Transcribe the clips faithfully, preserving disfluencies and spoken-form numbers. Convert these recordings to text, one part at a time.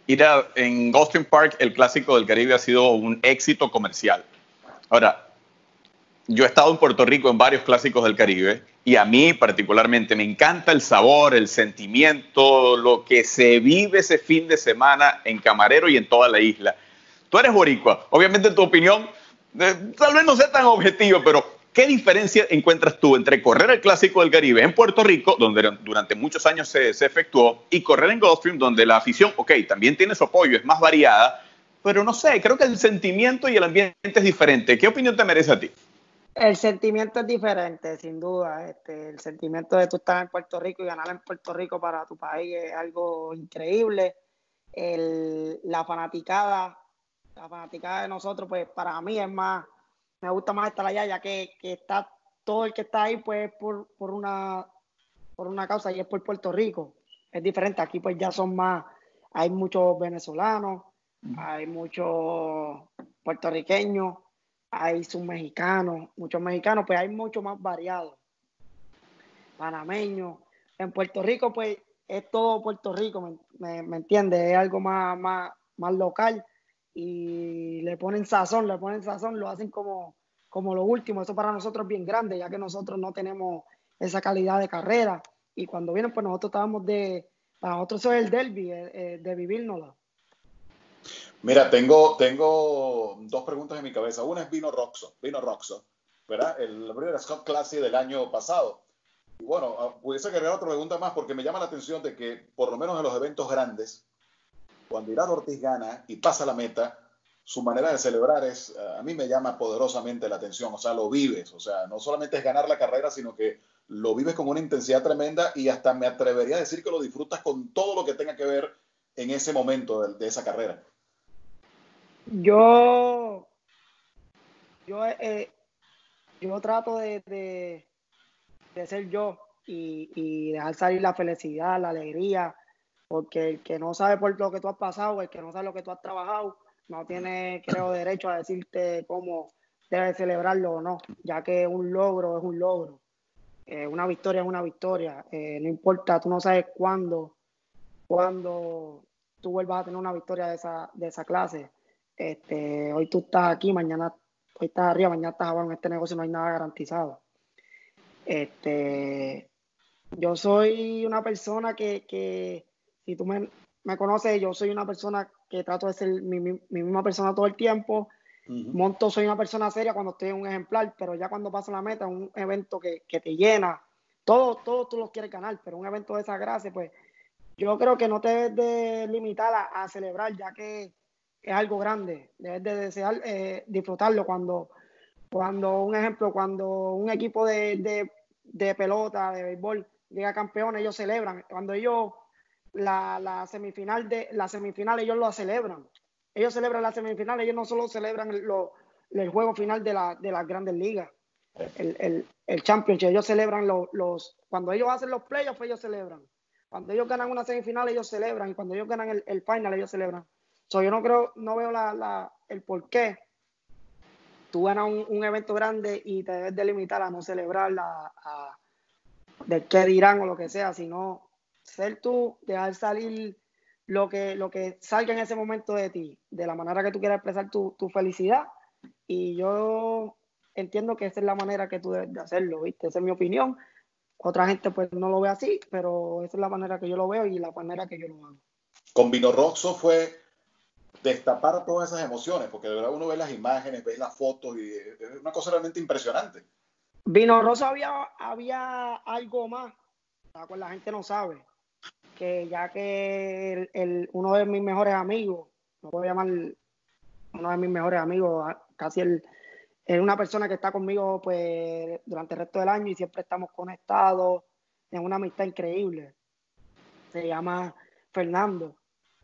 Ir a, en Gulfstream Park, el Clásico del Caribe ha sido un éxito comercial. Ahora, yo he estado en Puerto Rico en varios Clásicos del Caribe y a mí particularmente me encanta el sabor, el sentimiento, lo que se vive ese fin de semana en Camarero y en toda la isla. Tú eres boricua, obviamente tu opinión eh, tal vez no sea tan objetiva, pero ¿qué diferencia encuentras tú entre correr el Clásico del Caribe en Puerto Rico, donde durante muchos años se, se efectuó, y correr en Gulfstream, donde la afición, ok, también tiene su apoyo, es más variada, pero no sé, creo que el sentimiento y el ambiente es diferente? ¿Qué opinión te merece a ti? El sentimiento es diferente, sin duda. Este, el sentimiento de tú estar en Puerto Rico y ganar en Puerto Rico para tu país es algo increíble. El, la fanaticada, la fanaticada de nosotros, pues para mí es más, me gusta más estar allá, ya que, que está todo el que está ahí, pues por, por una por una causa y es por Puerto Rico. Es diferente, aquí pues ya son más, hay muchos venezolanos, hay muchos puertorriqueños, hay sus mexicanos, muchos mexicanos, pues hay mucho más variados, panameños. En Puerto Rico pues es todo Puerto Rico, ¿me, me, me entiendes? Es algo más, más, más local y le ponen sazón, le ponen sazón, lo hacen como, como lo último. Eso para nosotros es bien grande, ya que nosotros no tenemos esa calidad de carrera. Y cuando vienen, pues nosotros estábamos de, para nosotros eso es el derby, eh, eh, de vivírnoslo. Mira, tengo, tengo dos preguntas en mi cabeza. Una es Vino Roxo, Vino Roxo, ¿verdad? El Breeders' Scott Classic del año pasado. Y bueno, ah, pudiese agregar otra pregunta más porque me llama la atención de que, por lo menos en los eventos grandes, cuando Irán Ortiz gana y pasa la meta, su manera de celebrar es, a mí me llama poderosamente la atención, o sea, lo vives, o sea, no solamente es ganar la carrera, sino que lo vives con una intensidad tremenda y hasta me atrevería a decir que lo disfrutas con todo lo que tenga que ver en ese momento de, de esa carrera. Yo, yo, eh, yo trato de, de, de ser yo y, y dejar salir la felicidad, la alegría, porque el que no sabe por lo que tú has pasado, el que no sabe lo que tú has trabajado, no tiene, creo, derecho a decirte cómo debes celebrarlo o no, ya que un logro es un logro, eh, una victoria es una victoria, eh, no importa, tú no sabes cuándo, cuándo tú vuelvas a tener una victoria de esa, de esa clase. Este, hoy tú estás aquí, mañana hoy estás arriba, mañana estás abajo. En este negocio no hay nada garantizado. Este, yo soy una persona que, que si tú me, me conoces, yo soy una persona que trato de ser mi, mi, mi misma persona todo el tiempo. Uh-huh. Monto, soy una persona seria cuando estoy en un ejemplar, pero ya cuando paso la meta, un evento que, que te llena, todo, todo tú lo quieres ganar, pero un evento de esa clase, pues yo creo que no te debes de limitar a, a celebrar, ya que es algo grande. Debes de desear eh, disfrutarlo cuando, cuando, un ejemplo, cuando un equipo de, de, de pelota, de béisbol, llega campeón, ellos celebran. Cuando ellos, la, la semifinal, de, la semifinal ellos lo celebran. Ellos celebran la semifinal, ellos no solo celebran el, lo, el juego final de, la, de las grandes ligas, el, el, el championship, ellos celebran los, los, cuando ellos hacen los playoffs, ellos celebran. Cuando ellos ganan una semifinal, ellos celebran. Y cuando ellos ganan el, el final, ellos celebran. So, yo no creo, no veo la, la, el por qué tú ganas un, un evento grande y te debes delimitar a no celebrar la, a, del qué dirán o lo que sea, sino ser tú, dejar salir lo que, lo que salga en ese momento de ti, de la manera que tú quieras expresar tu, tu felicidad. Y yo entiendo que esa es la manera que tú debes de hacerlo, ¿viste? Esa es mi opinión. Otra gente pues no lo ve así, pero esa es la manera que yo lo veo y la manera que yo lo hago. Con Vino Roxo fue destapar todas esas emociones, porque de verdad uno ve las imágenes, ve las fotos y es una cosa realmente impresionante. Vino Rosso había, había algo más, pues la gente no sabe, que ya que el, el, uno de mis mejores amigos, no puedo llamar uno de mis mejores amigos, casi el, es una persona que está conmigo pues durante el resto del año y siempre estamos conectados en una amistad increíble. Se llama Fernando,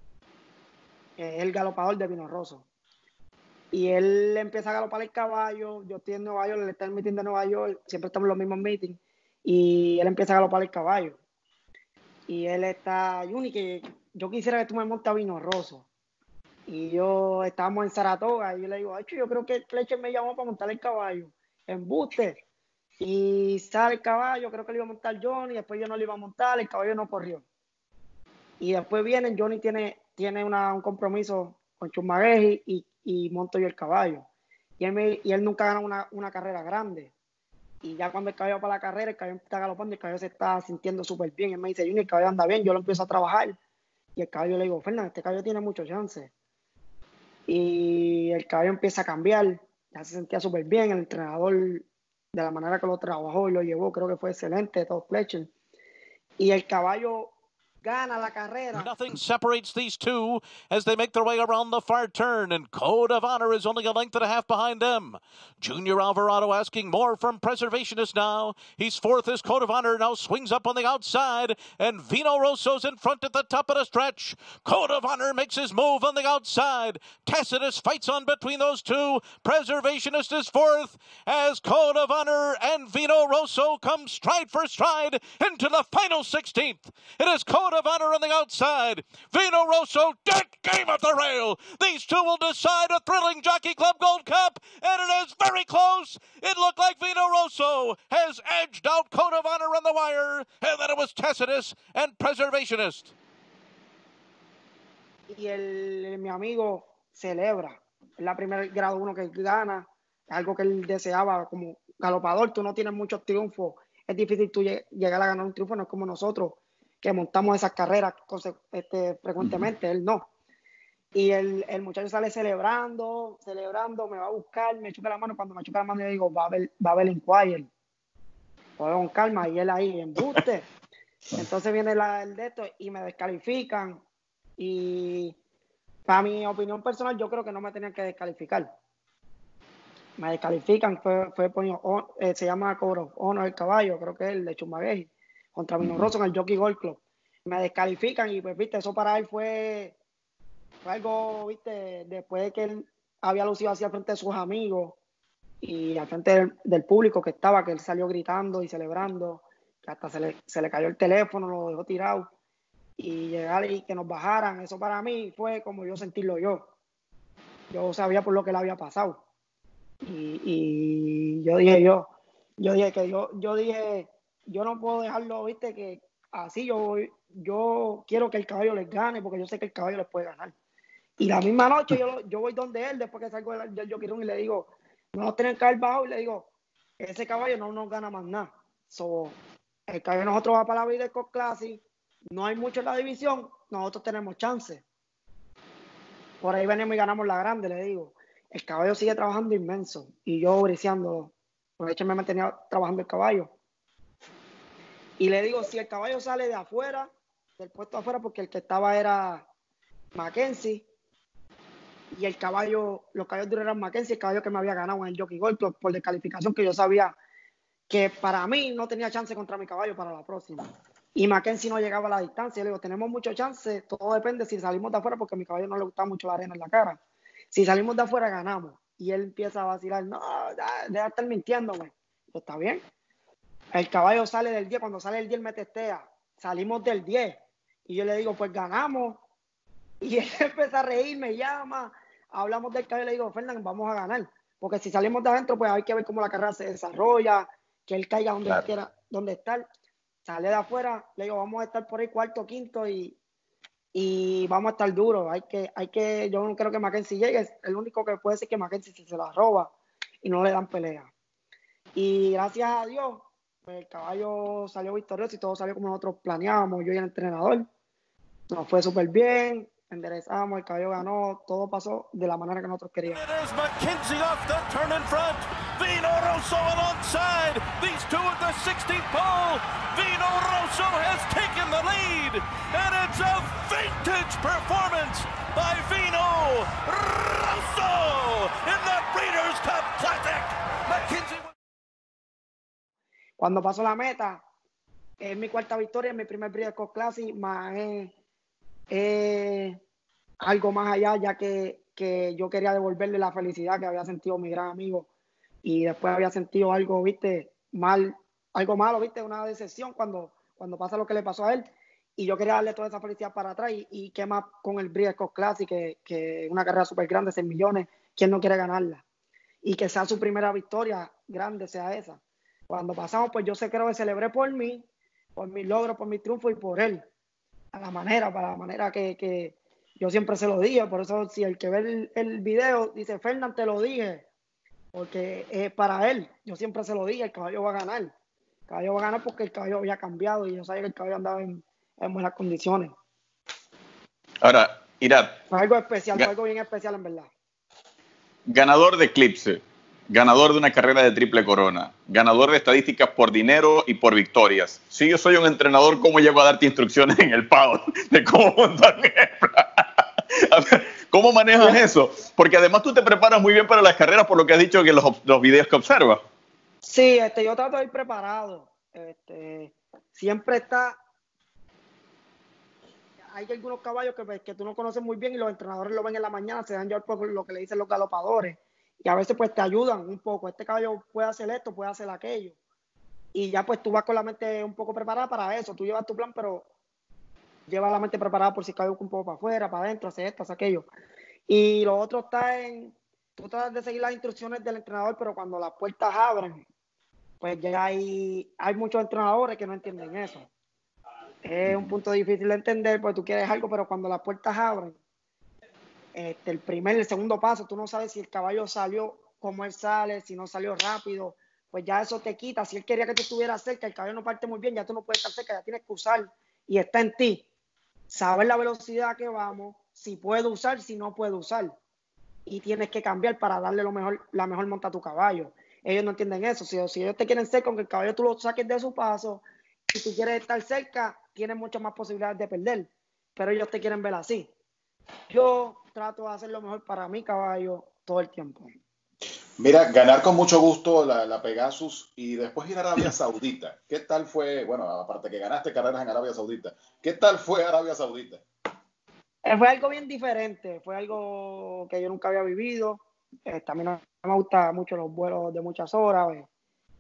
es el galopador de Vino Rosso. Y él empieza a galopar el caballo, yo estoy en Nueva York, él está en el meeting de Nueva York, siempre estamos en los mismos meetings, y él empieza a galopar el caballo. Y él está, Juni, que yo quisiera que tú me montes a Vino Rosso. Y yo estábamos en Saratoga y yo le digo, hecho, yo creo que Fletcher me llamó para montar el caballo. Embuste. Y sale el caballo, creo que le iba a montar Johnny, después yo no le iba a montar, el caballo no corrió. Y después vienen, Johnny tiene, tiene una, un compromiso con Chusmagueji y, y monto yo el caballo. Y él, me, y él nunca gana una, una carrera grande. Y ya cuando el caballo va para la carrera, el caballo está galopando, el caballo se está sintiendo súper bien. Él me dice, Junior, el caballo anda bien, yo lo empiezo a trabajar. Y el caballo le digo, Fernández, este caballo tiene muchos chances. Y el caballo empieza a cambiar, ya se sentía súper bien. El entrenador, de la manera que lo trabajó y lo llevó, creo que fue excelente, todo Fletcher. Y el caballo gana la carrera. Nothing separates these two as they make their way around the far turn, and Code of Honor is only a length and a half behind them. Junior Alvarado asking more from Preservationist now. He's fourth as Code of Honor now swings up on the outside, and Vino Rosso's in front at the top of the stretch. Code of Honor makes his move on the outside. Tacitus fights on between those two. Preservationist is fourth as Code of Honor and Vino Rosso come stride for stride into the final sixteenth. It is Code of Honor on the outside. Vino Rosso, dead game at the rail. These two will decide a thrilling Jockey Club Gold Cup, and it is very close. It looked like Vino Rosso has edged out Code of Honor on the wire, and then it was Tacitus and Preservationist. Y el, el, mi amigo celebra. Es la primera grado uno que gana. Es algo que él deseaba como galopador. Tú no tienes muchos triunfos. Es difícil tú llegar a ganar un triunfo. No es como nosotros, que montamos esas carreras este, frecuentemente. Uh-huh. Él no. Y el, el muchacho sale celebrando, celebrando, me va a buscar, me chupa la mano. Cuando me chupa la mano, yo digo, va a haber, va a haber Inquirer. Pues con calma, y él ahí, embuste. Entonces viene la, el de esto y me descalifican. Y para mi opinión personal, yo creo que no me tenían que descalificar. Me descalifican, fue, fue por, eh, se llama Code of Honor el caballo, creo que es el de Chusmagueji, contra Vino Rosso en el Jockey Golf Club. Me descalifican y pues, viste, eso para él fue, fue algo, viste, después de que él había lucido hacia frente de sus amigos y al frente del, del público que estaba, que él salió gritando y celebrando, que hasta se le, se le cayó el teléfono, lo dejó tirado. Y llegar y que nos bajaran, eso para mí fue como yo sentirlo yo. Yo sabía por lo que le había pasado. Y, y yo dije yo, yo dije que yo, yo dije, yo no puedo dejarlo, viste, que así yo, yo quiero que el caballo les gane, porque yo sé que el caballo les puede ganar. Y la misma noche yo, yo voy donde él, después que salgo del, del Jockey Room, y le digo, no nos tienen que haber bajado, y le digo, ese caballo no nos gana más nada. So, el caballo de nosotros va para la Breeders' Cup Classic. No hay mucho en la división, nosotros tenemos chance. Por ahí venimos y ganamos la grande, le digo. El caballo sigue trabajando inmenso y yo briseándolo. Por hecho me mantenía trabajando el caballo. Y le digo, si el caballo sale de afuera, del puesto de afuera, porque el que estaba era Mackenzie, y el caballo, los caballos duros eran Mackenzie, el caballo que me había ganado en el Jockey Golf por, por descalificación, que yo sabía que para mí no tenía chance contra mi caballo para la próxima. Y Mackenzie no llegaba a la distancia. Yo le digo, tenemos mucho chance, todo depende si salimos de afuera, porque a mi caballo no le gusta mucho la arena en la cara. Si salimos de afuera, ganamos. Y él empieza a vacilar, no, deja de estar mintiéndome. Yo, está bien. El caballo sale del diez, cuando sale el diez me testea. Salimos del diez. Y yo le digo, pues ganamos. Y él empieza a reír, me llama, hablamos del caballo y le digo, Fernández, vamos a ganar. Porque si salimos de adentro, pues hay que ver cómo la carrera se desarrolla, que él caiga donde claro. quiera, donde estar. Sale de afuera, le digo, vamos a estar por ahí cuarto, quinto y, y vamos a estar duros. Hay que, hay que, yo no creo que Mackenzie llegue, es el único que puede decir que Mackenzie se, se la roba y no le dan pelea. Y gracias a Dios, pues el caballo salió victorioso y todo salió como nosotros planeábamos, yo y el entrenador. Nos fue súper bien, enderezamos, el caballo ganó, todo pasó de la manera que nosotros queríamos. It is Mackenzie off the turn in front. Vino Rosso alongside. These two at the sixteenth pole. Vino Rosso has taken the lead, and it's a vintage performance by Vino Rosso in the Breeders' Cup Classic. Mackenzie. Cuando pasó la meta, es mi cuarta victoria, es mi primer Breeders' Cup Classic, más eh, eh, algo más allá, ya que, que yo quería devolverle la felicidad que había sentido mi gran amigo y después había sentido algo, viste, mal, algo malo, viste, una decepción cuando, cuando pasa lo que le pasó a él y yo quería darle toda esa felicidad para atrás y, y qué más con el Breeders' Cup Classic, que, que una carrera súper grande, seis millones, ¿quién no quiere ganarla? Y que sea su primera victoria grande, sea esa. Cuando pasamos, pues yo sé, creo que celebré por mí, por mi logro, por mi triunfo y por él, a la manera, para la manera que, que yo siempre se lo dije, por eso si el que ve el, el video dice, Fernan, te lo dije, porque es para él, yo siempre se lo dije, el caballo va a ganar, el caballo va a ganar porque el caballo había cambiado y yo sabía que el caballo andaba en, en buenas condiciones. Ahora, Irat. Fue algo especial, fue algo bien especial en verdad. Ganador de Eclipse, ganador de una carrera de triple corona, ganador de estadísticas por dinero y por victorias. Si yo soy un entrenador, ¿cómo llego a darte instrucciones en el paddock de cómo montar mi hembra? ¿Cómo manejas eso? Porque además tú te preparas muy bien para las carreras por lo que has dicho que los, los videos que observas. Sí, este, yo trato de ir preparado. Este, siempre está... Hay algunos caballos que, que tú no conoces muy bien y los entrenadores lo ven en la mañana, se dan llevar por lo que le dicen los galopadores. Y a veces pues te ayudan un poco. Este caballo puede hacer esto, puede hacer aquello. Y ya pues tú vas con la mente un poco preparada para eso. Tú llevas tu plan, pero llevas la mente preparada por si cae un poco para afuera, para adentro, hace esto, hace aquello. Y lo otro está en, tú tratas de seguir las instrucciones del entrenador, pero cuando las puertas abren, pues ya hay, hay muchos entrenadores que no entienden eso. Es un punto difícil de entender porque tú quieres algo, pero cuando las puertas abren, este, el primer y el segundo paso, tú no sabes si el caballo salió como él sale, si no salió rápido, pues ya eso te quita. Si él quería que tú estuvieras cerca, el caballo no parte muy bien, ya tú no puedes estar cerca, ya tienes que usar y está en ti. Saber la velocidad que vamos, si puedo usar, si no puedo usar. Y tienes que cambiar para darle lo mejor, la mejor monta a tu caballo. Ellos no entienden eso. Si, si ellos te quieren cerca, con que el caballo tú lo saques de su paso, si tú quieres estar cerca, tienes muchas más posibilidades de perder. Pero ellos te quieren ver así. Yo trato de hacer lo mejor para mi caballo todo el tiempo. Mira, ganar con mucho gusto la, la Pegasus y después ir a Arabia Saudita. ¿Qué tal fue? Bueno, aparte que ganaste carreras en Arabia Saudita. ¿Qué tal fue Arabia Saudita? Eh, fue algo bien diferente. Fue algo que yo nunca había vivido. Eh, también me gustan mucho los vuelos de muchas horas. Eh.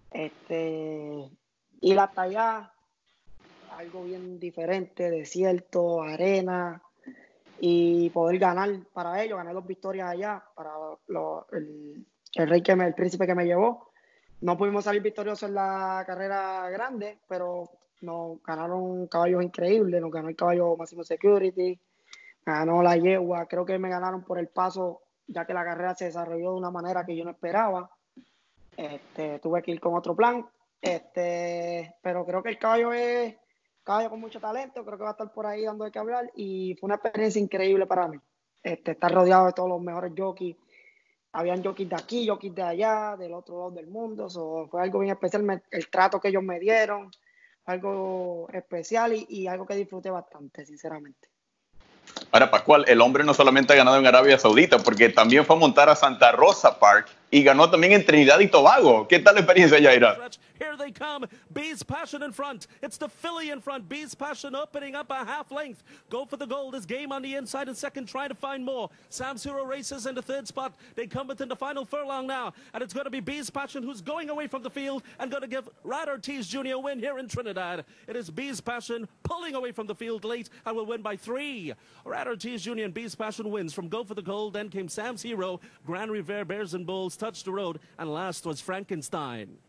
Este, ir hasta allá, algo bien diferente, desierto, arena, y poder ganar para ellos, ganar dos victorias allá, para lo, el, el rey que me, el príncipe que me llevó. No pudimos salir victoriosos en la carrera grande, pero nos ganaron caballos increíbles, nos ganó el caballo Máximo Security, ganó la yegua, creo que me ganaron por el paso, ya que la carrera se desarrolló de una manera que yo no esperaba. Este, tuve que ir con otro plan, este, pero creo que el caballo es caballo con mucho talento, creo que va a estar por ahí dando de qué hablar y fue una experiencia increíble para mí. Este, estar rodeado de todos los mejores jockeys, habían jockeys de aquí, jockeys de allá, del otro lado del mundo, so, fue algo bien especial, me, el trato que ellos me dieron, algo especial y, y algo que disfruté bastante, sinceramente. Ahora, Pascual, el hombre no solamente ha ganado en Arabia Saudita, porque también fue a montar a Santa Rosa Park y ganó también en Trinidad y Tobago. ¿Qué tal la experiencia, Yaira? Here they come. Bees Passion in front. It's the filly in front. Bees Passion opening up a half length. Go for the gold. Is Game on the inside and second, trying to find more. Sam Zero races in the third spot. They come within the final furlong now. And it's going to be Bees Passion who's going away from the field and going to give Rad Ortiz Junior a win here in Trinidad. It is Bees Passion pulling away from the field late and will win by three. Rad Ortiz Junior and Bees Passion wins. From Go for the Gold, then came Sam's Hero. Grand Revere Bears and Bulls touched the road. And last was Frankenstein.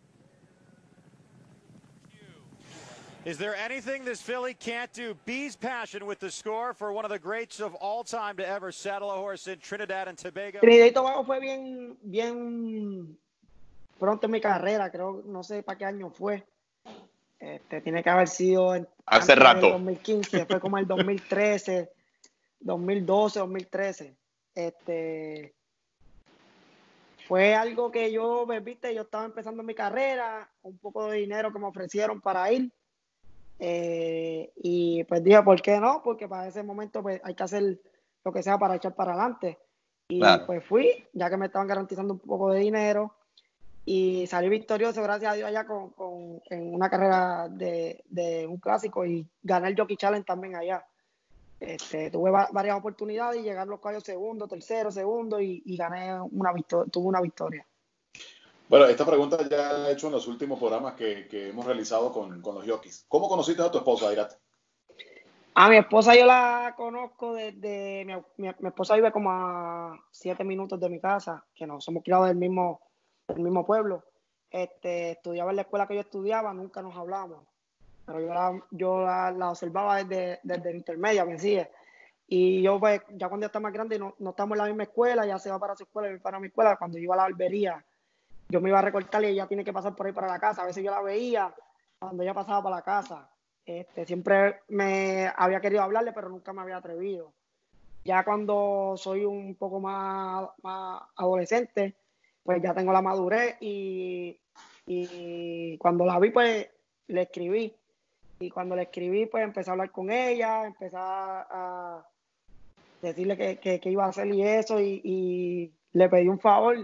Is there anything this filly can't do? Bees Passion with the score for one of the greats of all time to ever saddle a horse in Trinidad and Tobago. Trinidad y Tobago fue bien, bien pronto en mi carrera, creo, no sé para qué año fue. Este, tiene que haber sido en, hace rato. del dos mil quince, fue como el dos mil trece, dos mil doce, dos mil trece. Este, fue algo que yo, viste, yo estaba empezando mi carrera, un poco de dinero que me ofrecieron para ir. Eh, y pues dije, ¿por qué no? Porque para ese momento pues hay que hacer lo que sea para echar para adelante. Y claro, pues fui, ya que me estaban garantizando un poco de dinero y salí victorioso, gracias a Dios, allá con, con, en una carrera de, de un clásico y gané el Jockey Challenge también allá. Este, tuve va varias oportunidades y llegar los caballos segundo, tercero, segundo y, y gané una victoria, tuve una victoria. Bueno, esta pregunta ya la he hecho en los últimos programas que, que hemos realizado con, con los jockeys. ¿Cómo conociste a tu esposa, Irat? A mi esposa yo la conozco desde... Mi, mi, mi esposa vive como a siete minutos de mi casa, que nos somos criados del mismo, del mismo pueblo. Este, estudiaba en la escuela que yo estudiaba, nunca nos hablábamos. Pero yo la, yo la, la observaba desde, desde intermedia, me decía. Y yo, pues, ya cuando ya está más grande, no, no estamos en la misma escuela, ya se va para su escuela, yo para mi escuela. Cuando yo iba a la barbería, yo me iba a recortar y ella tiene que pasar por ahí para la casa. A veces yo la veía cuando ella pasaba para la casa. Este, siempre me había querido hablarle, pero nunca me había atrevido. Ya cuando soy un poco más, más adolescente, pues ya tengo la madurez y, y cuando la vi, pues le escribí. Y cuando le escribí, pues empecé a hablar con ella, empecé a decirle que, que, que iba a hacer y eso, y, y le pedí un favor.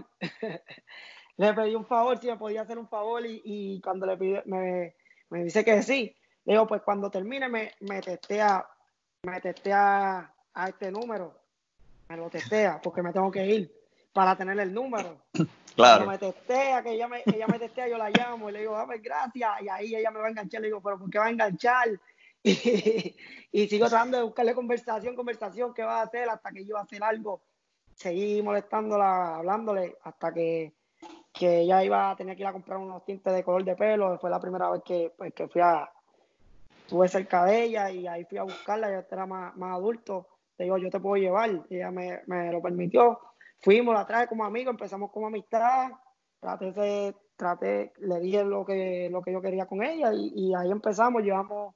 Le pedí un favor, si me podía hacer un favor, y, y cuando le pide, me, me dice que sí. Le digo, pues cuando termine me, me testea, me testea a este número, me lo testea, porque me tengo que ir para tener el número. Claro. Cuando me testea, que ella me, ella me testea, yo la llamo y le digo, ah, pues gracias, y ahí ella me va a enganchar. Le digo, pero ¿por qué va a enganchar? Y, y sigo tratando de buscarle conversación, conversación, ¿qué va a hacer? Hasta que yo va a hacer algo. Seguí molestándola, hablándole, hasta que, que ella iba a tener que ir a comprar unos tintes de color de pelo. Fue la primera vez que, pues, que fui a, estuve cerca de ella, y ahí fui a buscarla. Yo era más, más adulto. Le digo, yo te puedo llevar. Y ella me, me lo permitió. Fuimos, la traje como amigo, empezamos como amistad. Traté de, traté, le dije lo que, lo que yo quería con ella, y, y ahí empezamos. Llevamos,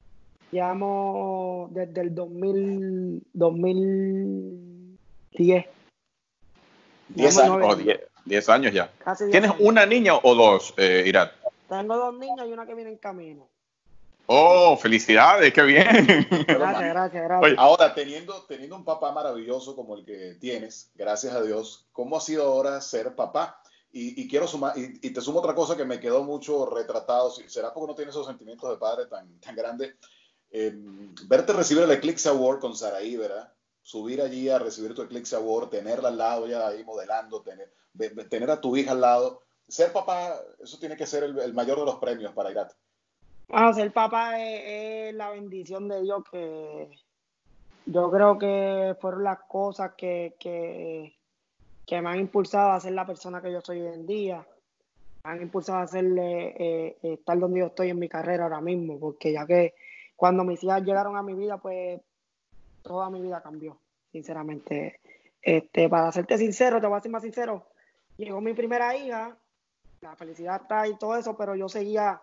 llevamos desde el dos mil, dos mil diez. diez años, oh, diez, diez años ya. Casi diez ¿Tienes años. una niña o dos, eh, Irat? Tengo dos niñas y una que viene en camino. Oh, felicidades, qué bien. Gracias, gracias, gracias. Oye, Ahora, teniendo, teniendo un papá maravilloso como el que tienes, gracias a Dios, ¿cómo ha sido ahora ser papá? Y, y quiero sumar, y, y te sumo otra cosa que me quedó mucho retratado, si- será porque no tienes esos sentimientos de padre tan, tan grandes. Eh, verte recibir el Eclipse Award con Saraí, ¿verdad? Subir allí a recibir tu Eclipse Award, tenerla al lado, ya ahí modelando, tener, ve- ve- tener a tu hija al lado. Ser papá, eso tiene que ser el, el mayor de los premios para Irat. Bueno, ser papá es, es la bendición de Dios, que yo creo que fueron las cosas que, que, que me han impulsado a ser la persona que yo soy hoy en día. Me han impulsado a hacerle, eh, eh, estar donde yo estoy en mi carrera ahora mismo, porque ya que cuando mis hijas llegaron a mi vida, pues toda mi vida cambió, sinceramente. Este, para serte sincero, te voy a ser más sincero, llegó mi primera hija, la felicidad está y todo eso, pero yo seguía,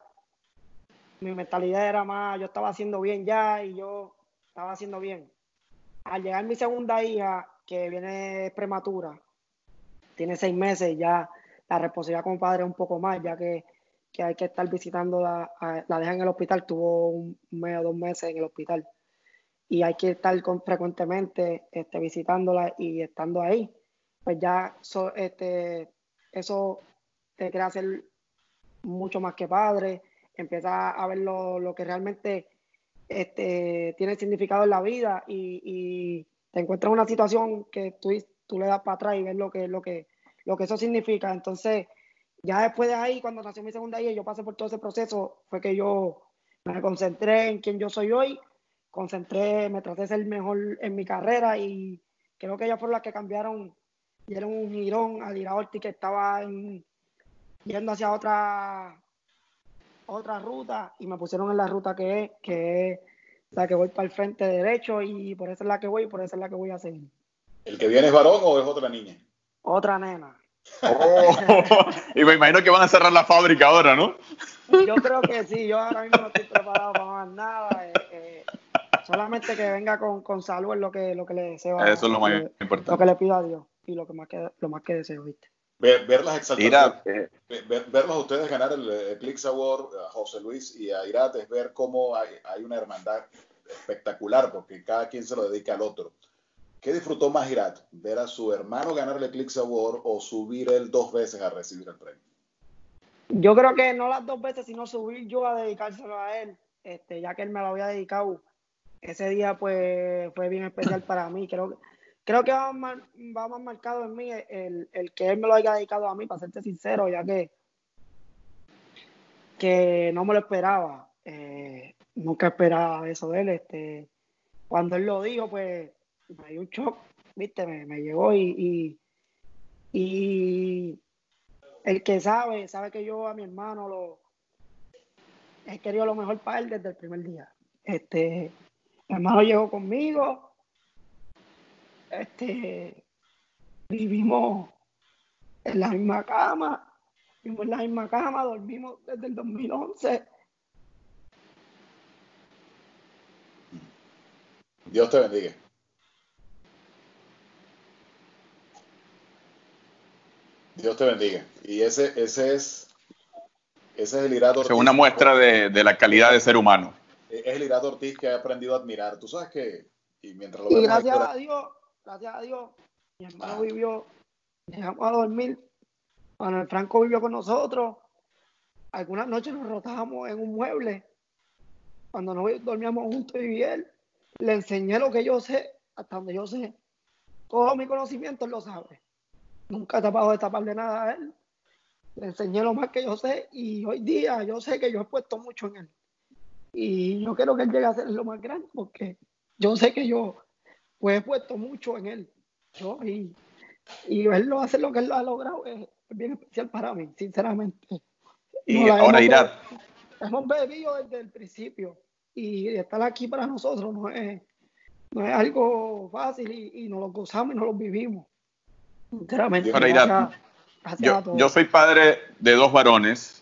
mi mentalidad era más, yo estaba haciendo bien ya, y yo estaba haciendo bien. Al llegar mi segunda hija, que viene prematura, tiene seis meses, ya la responsabilidad como padre es un poco más, ya que, que hay que estar visitando, la, a, la dejan en el hospital, tuvo un mes o dos meses en el hospital, y hay que estar con, frecuentemente este, visitándola y estando ahí. Pues ya so, este, eso te crea ser mucho más que padre, empieza a ver lo, lo que realmente este, tiene significado en la vida, y, y te encuentras en una situación que tú, tú le das para atrás y ves lo que, lo, que, lo que eso significa. Entonces, ya después de ahí, cuando nació mi segunda hija y yo pasé por todo ese proceso, fue que yo me concentré en quién yo soy hoy, concentré, me traté de ser mejor en mi carrera, y creo que ellas fueron las que cambiaron, dieron un girón al Ira Ortiz, que estaba en, yendo hacia otra otra ruta, y me pusieron en la ruta que es, que es la que voy para el frente derecho, y por eso es la que voy, y por eso es la que voy a seguir. ¿El que viene es varón o es otra niña? Otra nena. oh, y me imagino que van a cerrar la fábrica ahora, ¿no? Yo creo que sí, yo ahora mismo no estoy preparado para más nada. Eh, eh, solamente que venga con, con salud es lo que, lo que le deseo a, Eso es lo más le, importante. lo que le pido a Dios, y lo que más que, lo más que deseo, ¿viste? Ver, ver las exaltaciones, Mira, eh, ver, verlos a ustedes ganar el Eclipse Award, a José Luis y a Irat, es ver cómo hay, hay una hermandad espectacular, porque cada quien se lo dedica al otro. ¿Qué disfrutó más Irat? ¿Ver a su hermano ganar el Eclipse Award o subir él dos veces a recibir el premio? Yo creo que no las dos veces, sino subir yo a dedicárselo a él, este, ya que él me lo había dedicado. Ese día pues fue bien especial para mí. Creo, creo que va más, va más marcado en mí el, el que él me lo haya dedicado a mí, para serte sincero, ya que, que no me lo esperaba. Eh, nunca esperaba eso de él. Este, cuando él lo dijo, pues me dio un shock, ¿viste? Me, me llegó, y, y, y el que sabe, sabe que yo a mi hermano lo he querido lo mejor para él desde el primer día. Este, mi hermano llegó conmigo, este, vivimos en la misma cama, vivimos en la misma cama, dormimos desde el dos mil once. Dios te bendiga. Dios te bendiga. Y ese, ese es ese es el Irad Ortiz. Es una muestra de, de la calidad de ser humano. Es el Irad Ortiz que he aprendido a admirar. Tú sabes que, y mientras lo Y vemos gracias ahí, a Dios, gracias a Dios, mi hermano Ah. vivió, dejamos a dormir, cuando el Franco vivió con nosotros, algunas noches nos rotábamos en un mueble, cuando no dormíamos juntos y él, le enseñé lo que yo sé, hasta donde yo sé, todo mi conocimiento él lo sabe, nunca he tapado de taparle nada a él, le enseñé lo más que yo sé y hoy día yo sé que yo he puesto mucho en él y yo quiero que él llegue a ser lo más grande porque yo sé que yo pues he puesto mucho en él yo, y, y verlo hacer lo que él lo ha logrado es, es bien especial para mí, sinceramente. Y Nos la ahora, hemos, Irad, be- hemos bebido desde el principio y estar aquí para nosotros no es, no es algo fácil y, y nos lo gozamos y nos lo vivimos. Sinceramente, ahora, Irad, gracias, gracias yo, a todos. yo soy padre de dos varones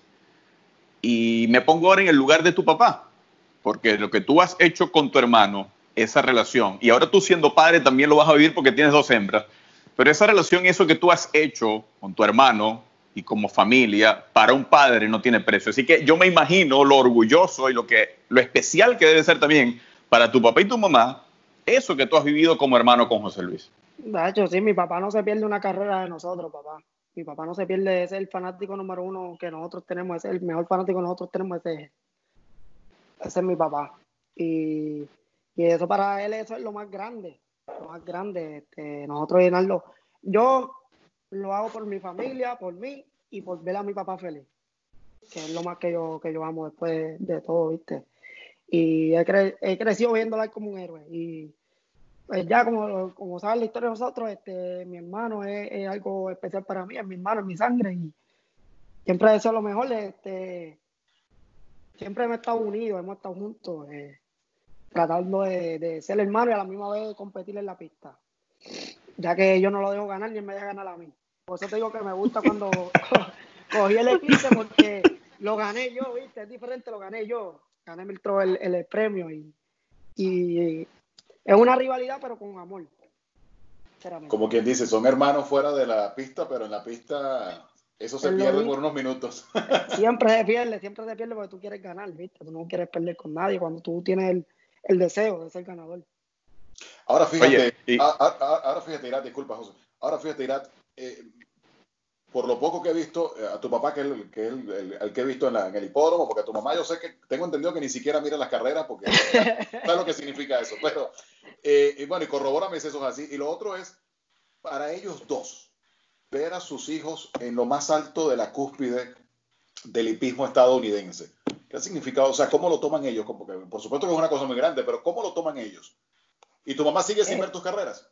y me pongo ahora en el lugar de tu papá, porque lo que tú has hecho con tu hermano, esa relación, y ahora tú siendo padre también lo vas a vivir porque tienes dos hembras, pero esa relación, eso que tú has hecho con tu hermano y como familia, para un padre no tiene precio. Así que yo me imagino lo orgulloso y lo, que, lo especial que debe ser también para tu papá y tu mamá, eso que tú has vivido como hermano con José Luis. De hecho, sí, mi papá no se pierde una carrera de nosotros, papá. Mi papá no se pierde, ese es el fanático número uno que nosotros tenemos, ese es el mejor fanático que nosotros tenemos, ese, ese es mi papá. Y, y eso para él, eso es lo más grande, lo más grande, este, nosotros llenarlo. Yo lo hago por mi familia, por mí y por ver a mi papá feliz, que es lo más que yo, que yo amo después de todo, ¿viste? Y he, cre he crecido viéndola como un héroe. Y pues ya como, como saben la historia de nosotros, este, mi hermano es, es algo especial para mí, es mi hermano, es mi sangre y siempre deseo lo mejor. Este, siempre hemos estado unidos, hemos estado juntos, eh, tratando de, de ser hermano y a la misma vez competir en la pista, ya que yo no lo dejo ganar ni él me deja ganar a mí. Por eso te digo que me gusta cuando cogí el eclipse porque lo gané yo, ¿viste? Es diferente, lo gané yo, gané el, el, el premio y, y es una rivalidad pero con amor. Como quien dice, son hermanos fuera de la pista, pero en la pista eso se pierde por unos minutos. Siempre se pierde, siempre se pierde porque tú quieres ganar, ¿viste? Tú no quieres perder con nadie cuando tú tienes el, el deseo de ser ganador. Ahora fíjate, Oye, y... ahora, ahora fíjate, Irad, disculpa, José. Ahora fíjate, Irad, eh, por lo poco que he visto, eh, a tu papá, que es el que, el, el, el que he visto en, la, en el hipódromo, porque a tu mamá yo sé que tengo entendido que ni siquiera mira las carreras, porque sabes lo que significa eso. Pero, eh, y bueno, y corrobórame si eso es así. Y lo otro es, para ellos dos, ver a sus hijos en lo más alto de la cúspide del hipismo estadounidense. ¿Qué ha significado? O sea, ¿cómo lo toman ellos? Porque, por supuesto que es una cosa muy grande, pero ¿cómo lo toman ellos? ¿Y tu mamá sigue sin eh, ver tus carreras?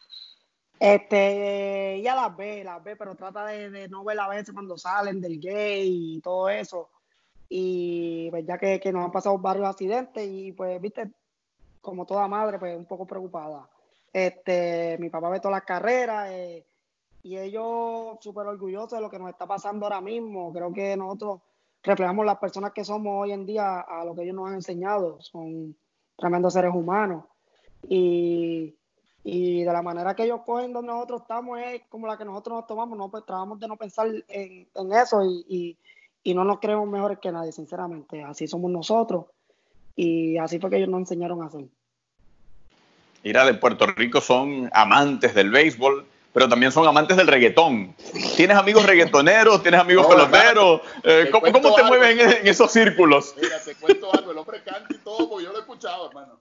Este, ella las ve, las ve, pero trata de, de no ver a veces cuando salen del gay y todo eso. Y pues ya que, que nos han pasado varios accidentes y pues, viste, como toda madre, pues un poco preocupada. Este, mi papá ve todas las carreras eh, y ellos súper orgullosos de lo que nos está pasando ahora mismo. Creo que nosotros reflejamos las personas que somos hoy en día a lo que ellos nos han enseñado. Son tremendos seres humanos. Y, y de la manera que ellos cogen donde nosotros estamos es como la que nosotros nos tomamos. No, pues tratamos de no pensar en, en eso y, y, y no nos creemos mejores que nadie, sinceramente. Así somos nosotros y así fue que ellos nos enseñaron a hacer. Mira, de Puerto Rico son amantes del béisbol, pero también son amantes del reggaetón. ¿Tienes amigos reggaetoneros? ¿Tienes amigos no, peloteros? Eh, ¿Cómo, ¿cómo te algo. mueves en, en esos círculos? Mira, te cuento algo. El hombre canta y todo, porque yo lo he escuchado, hermano.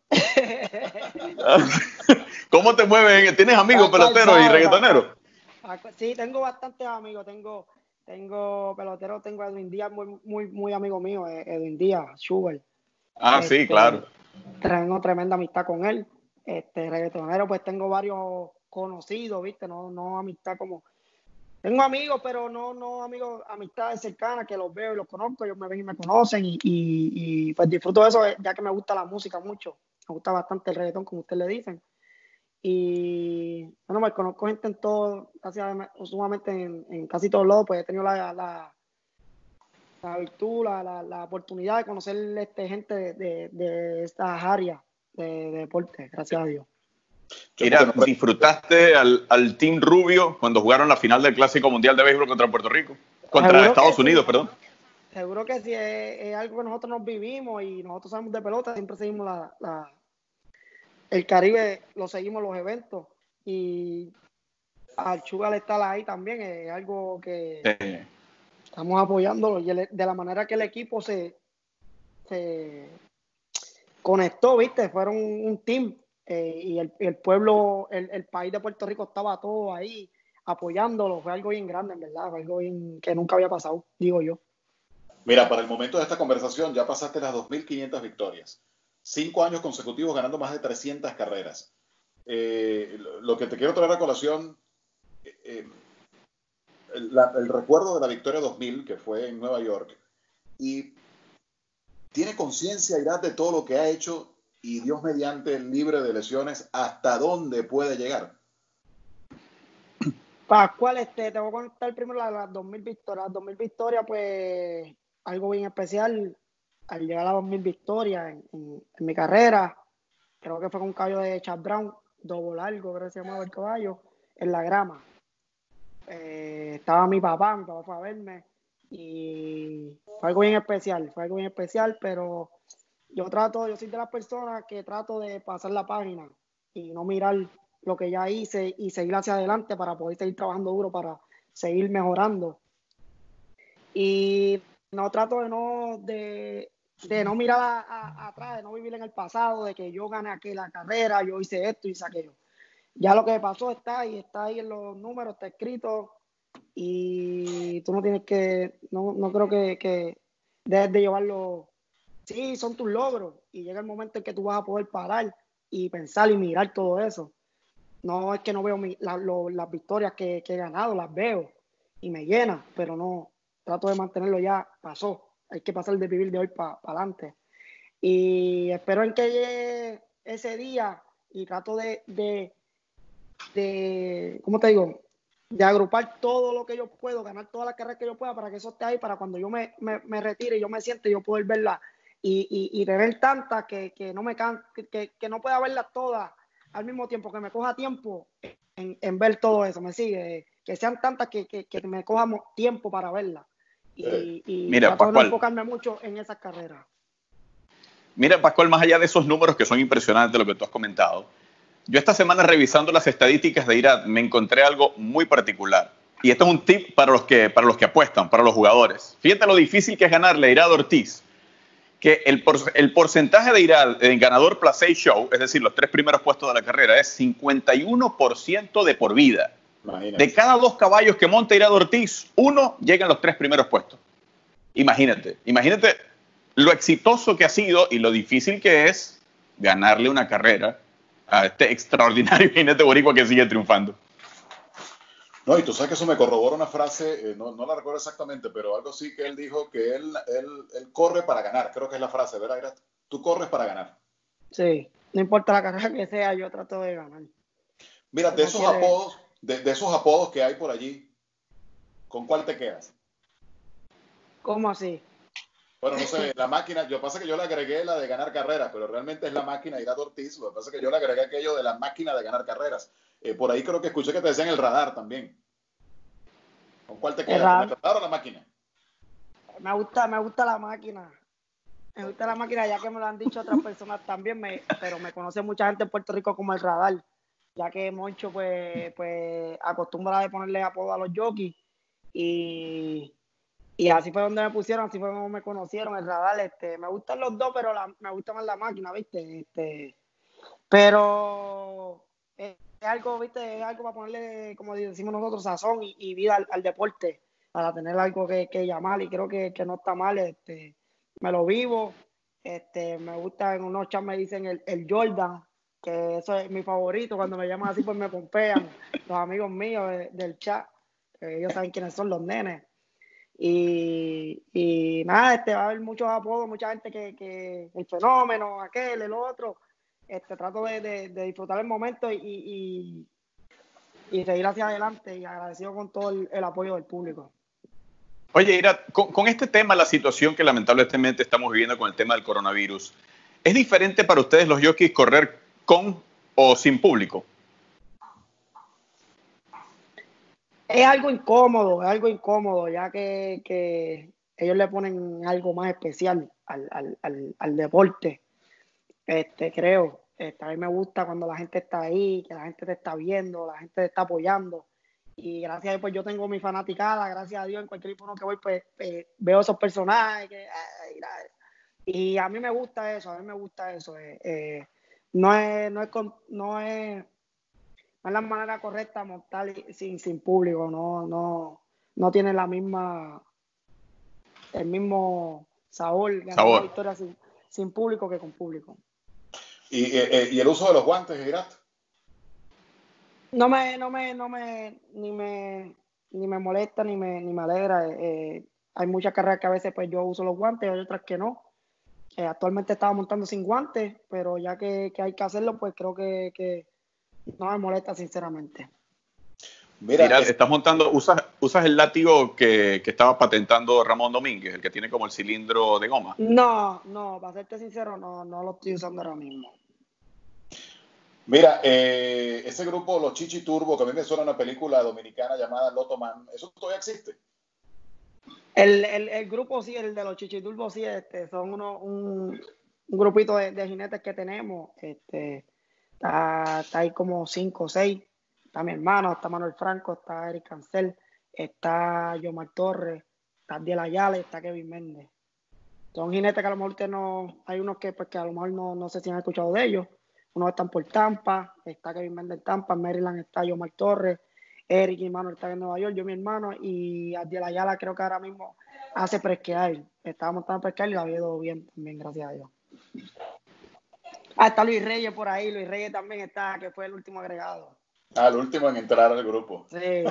¿Cómo te mueves? ¿Tienes amigos peloteros y reggaetoneros? Sí, tengo bastantes amigos. Tengo, tengo peloteros, tengo a Edwin Díaz, muy, muy, muy amigo mío, Edwin Díaz, Schubert. Ah, este, sí, claro. Tengo tremenda amistad con él. Este, reggaetonero, pues tengo varios conocidos, ¿viste? No, no amistad como... Tengo amigos, pero no, no amigos, amistades cercanas que los veo y los conozco, ellos me ven y me conocen y, y, y pues disfruto de eso ya que me gusta la música mucho. Me gusta bastante el reggaetón, como ustedes le dicen. Y bueno, me conozco gente en todo, casi sumamente en, en casi todos lados, pues he tenido la, la, la virtud, la, la, la oportunidad de conocer este, gente de, de, de estas áreas de, de deporte, gracias a Dios. Mira, ¿disfrutaste al, al Team Rubio cuando jugaron la final del Clásico Mundial de Béisbol contra Puerto Rico? Contra Seguro Estados que Unidos, sí. perdón. Seguro que sí, es, es algo que nosotros nos vivimos y nosotros sabemos de pelota, siempre seguimos la, la, el Caribe, lo seguimos los eventos y al Chugal estar ahí también es algo que Sí. estamos apoyándolo y el, de la manera que el equipo se, se conectó, ¿viste? Fueron un, un team eh, y el, el pueblo, el, el país de Puerto Rico estaba todo ahí apoyándolo. Fue algo bien grande, en verdad, fue algo bien, que nunca había pasado, digo yo. Mira, para el momento de esta conversación ya pasaste las dos mil quinientas victorias. Cinco años consecutivos ganando más de trescientas carreras. Eh, lo que te quiero traer a colación, eh, el, la, el recuerdo de la victoria dos mil, que fue en Nueva York, y tiene conciencia, Irat, de todo lo que ha hecho y Dios mediante libre de lesiones, hasta dónde puede llegar. Pascual, este, te voy a contar primero las, las dos mil victorias. Las dos mil victorias, pues, algo bien especial. Al llegar a las dos mil victorias en, en, en mi carrera, creo que fue con un caballo de Chad Brown, doble largo, creo que se llamaba el caballo, en la grama. Eh, estaba mi papá, mi papá fue a verme y fue algo bien especial, fue algo bien especial, pero yo trato, yo soy de las personas que trato de pasar la página y no mirar lo que ya hice y seguir hacia adelante para poder seguir trabajando duro, para seguir mejorando. Y no trato de no, de, de no mirar a, a, atrás, de no vivir en el pasado, de que yo gané aquella carrera, yo hice esto, hice aquello. Ya lo que pasó está ahí, está ahí en los números, está escrito y tú no tienes que, no, no creo que, que debes de llevarlo. Sí, son tus logros y llega el momento en que tú vas a poder parar y pensar y mirar todo eso. No es que no veo mi, la, lo, las victorias que, que he ganado, las veo y me llena, pero no, trato de mantenerlo ya, pasó. Hay que pasar de vivir de hoy para pa adelante. Y espero en que llegue ese día y trato de, de, de, ¿cómo te digo? De agrupar todo lo que yo puedo, ganar todas las carreras que yo pueda para que eso esté ahí, para cuando yo me, me, me retire y yo me siente, yo poder verlas y, y, y tener tantas que, que no me can, que, que no pueda verlas todas al mismo tiempo, que me coja tiempo en, en ver todo eso, me sigue, que sean tantas que, que, que me coja tiempo para verlas y, y Mira, trato Pascual, de enfocarme mucho en esas carreras. Mira, Pascual, más allá de esos números que son impresionantes, lo que tú has comentado, yo esta semana revisando las estadísticas de Irat me encontré algo muy particular. Y esto es un tip para los que, para los que apuestan, para los jugadores. Fíjate lo difícil que es ganarle a Irat Ortiz, que el, por, el porcentaje de Irat en ganador Placé Show, es decir, los tres primeros puestos de la carrera, es cincuenta y uno por ciento de por vida. Imagínate. De cada dos caballos que monta Irat Ortiz, uno llega en los tres primeros puestos. Imagínate, imagínate lo exitoso que ha sido y lo difícil que es ganarle una carrera a este extraordinario jinete boricua que sigue triunfando. No, y tú sabes que eso me corrobora una frase, eh, no, no la recuerdo exactamente, pero algo así que él dijo que él, él, él corre para ganar, creo que es la frase, ¿verdad, Irat? Tú corres para ganar. Sí, no importa la carrera que sea, yo trato de ganar. Mira, de esos quiere... apodos, de, de esos apodos que hay por allí, ¿con cuál te quedas? ¿Cómo así? Bueno, no sé, la máquina, yo pasa que yo le agregué la de ganar carreras, pero realmente es la máquina Irat Ortiz, lo que pasa es que yo le agregué aquello de la máquina de ganar carreras. Eh, por ahí creo que escuché que te decían el radar también. ¿Con cuál te quedas? ¿Con el radar o la máquina? Me gusta, me gusta la máquina. Me gusta la máquina, ya que me lo han dicho otras personas también, me, pero me conoce mucha gente en Puerto Rico como el radar, ya que Moncho pues, pues acostumbra de ponerle apodo a los jockeys y... Y así fue donde me pusieron, así fue como me conocieron, el radar. Este, me gustan los dos, pero la, me gusta más la máquina, ¿viste? Este, pero es, es algo, ¿viste? Es algo para ponerle, como decimos nosotros, sazón y, y vida al, al deporte, para tener algo que, que llamar. Y creo que, que no está mal. Este, me lo vivo. Este, me gusta, en unos chats me dicen el, el Jordan, que eso es mi favorito. Cuando me llaman así, pues me pompean los amigos míos de, del chat, que ellos saben quiénes son los nenes. Y, y nada, este, va a haber muchos apodos, mucha gente que, que el fenómeno, aquel, el otro, este, trato de, de, de disfrutar el momento y, y, y seguir hacia adelante, y agradecido con todo el, el apoyo del público. Oye, Ira, con, con este tema, la situación que lamentablemente estamos viviendo con el tema del coronavirus, ¿es diferente para ustedes los jockeys correr con o sin público? Es algo incómodo, es algo incómodo, ya que, que ellos le ponen algo más especial al, al, al, al deporte, este, creo. Este, a mí me gusta cuando la gente está ahí, que la gente te está viendo, la gente te está apoyando. Y gracias a Dios, pues yo tengo mi fanaticada, gracias a Dios, en cualquier equipo que voy, pues eh, veo esos personajes. Que, eh, y a mí me gusta eso, a mí me gusta eso. Eh, eh, no es, no es, con, no es, no es la manera correcta montar sin, sin público, no, no, no tiene la misma, el mismo sabor, ganar sabor. la victoria sin, sin público que con público. ¿Y, eh, y el uso de los guantes, Irat? No me, no me, no me, ni me, ni me molesta, ni me, ni me alegra. Eh, hay muchas carreras que a veces pues yo uso los guantes, hay otras que no. Eh, actualmente estaba montando sin guantes, pero ya que, que hay que hacerlo, pues creo que, que no me molesta, sinceramente. Mira, Mira estás montando, usas, usas el látigo que, que estaba patentando Ramón Domínguez, el que tiene como el cilindro de goma. No, no, para serte sincero, no, no lo estoy usando ahora mismo. Mira, eh, ese grupo, los Chichi Turbo, que a mí me suena una película dominicana llamada Loto Man, ¿eso todavía existe? El, el, el grupo sí, el de los Chichi Turbo sí, este, son uno, un, un grupito de, de jinetes que tenemos, este, está, está ahí como cinco o seis, está mi hermano, está Manuel Franco, está Eric Cancel, está Yomar Torres, está Abdiel Ayala y está Kevin Méndez. Son jinetes que a lo mejor usted no, hay unos que, pues, que a lo mejor no, no sé si han escuchado de ellos. Unos están por Tampa, está Kevin Méndez en Tampa, en Maryland está Yomar Torres, Eric y Manuel están en Nueva York, yo mi hermano, y Abdiel Ayala creo que ahora mismo hace pesquear. Estaba montando pesquear y la había ido bien también, gracias a Dios. Ah, está Luis Reyes por ahí, Luis Reyes también está, que fue el último agregado. Ah, el último en entrar al grupo. Sí.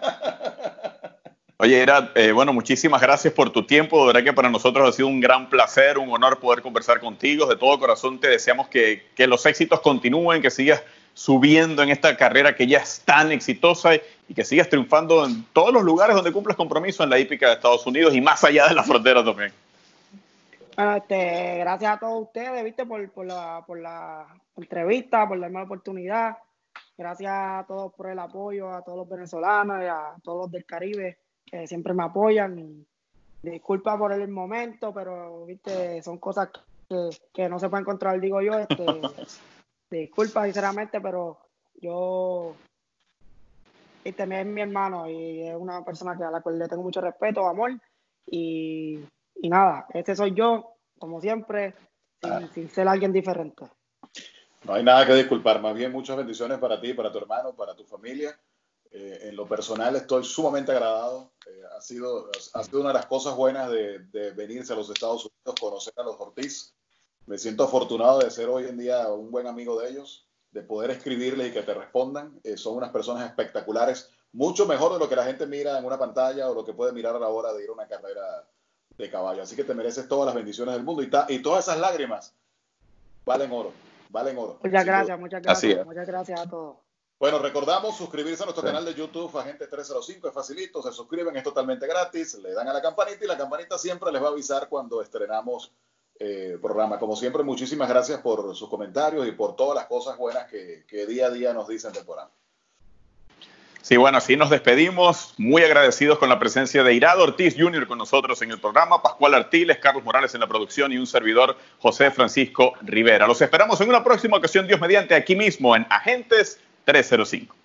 Oye, Irat, eh, bueno, muchísimas gracias por tu tiempo. De verdad que para nosotros ha sido un gran placer, un honor poder conversar contigo. De todo corazón te deseamos que, que los éxitos continúen, que sigas subiendo en esta carrera que ya es tan exitosa y, y que sigas triunfando en todos los lugares donde cumples compromiso en la hípica de Estados Unidos y más allá de la frontera también. Bueno, este, gracias a todos ustedes, viste, por, por, la, por la entrevista, por darme la oportunidad. Gracias a todos por el apoyo, a todos los venezolanos y a todos los del Caribe que siempre me apoyan. Y disculpa por el momento, pero viste, son cosas que, que no se pueden controlar, digo yo. Este, disculpa sinceramente, pero yo, viste, es mi hermano y es una persona que a la cual le tengo mucho respeto, amor, y, y nada, ese soy yo, como siempre, sin, ah. sin ser alguien diferente. No hay nada que disculpar, más bien muchas bendiciones para ti, para tu hermano, para tu familia. Eh, en lo personal estoy sumamente agradado. Eh, ha, sido, ha sido una de las cosas buenas de, de venirse a los Estados Unidos, conocer a los Ortiz. Me siento afortunado de ser hoy en día un buen amigo de ellos, de poder escribirles y que te respondan. Eh, son unas personas espectaculares, mucho mejor de lo que la gente mira en una pantalla o lo que puede mirar a la hora de ir a una carrera de caballo. Así que te mereces todas las bendiciones del mundo y, ta, y todas esas lágrimas valen oro, valen oro. Muchas gracias, muchas gracias, muchas gracias a todos. Bueno, recordamos suscribirse a nuestro sí. canal de YouTube, Agentes trescientos cinco, es facilito, se suscriben, es totalmente gratis, le dan a la campanita y la campanita siempre les va a avisar cuando estrenamos eh, programa. Como siempre, muchísimas gracias por sus comentarios y por todas las cosas buenas que, que día a día nos dicen del programa. Sí, bueno, así nos despedimos, muy agradecidos con la presencia de Irad Ortiz junior con nosotros en el programa, Pascual Artiles, Carlos Morales en la producción y un servidor, José Francisco Rivera. Los esperamos en una próxima ocasión, Dios mediante, aquí mismo en Agentes trescientos cinco.